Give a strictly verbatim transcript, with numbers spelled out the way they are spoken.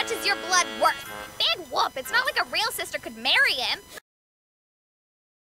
much is your blood worth? Big whoop, it's not like a real sister could marry him.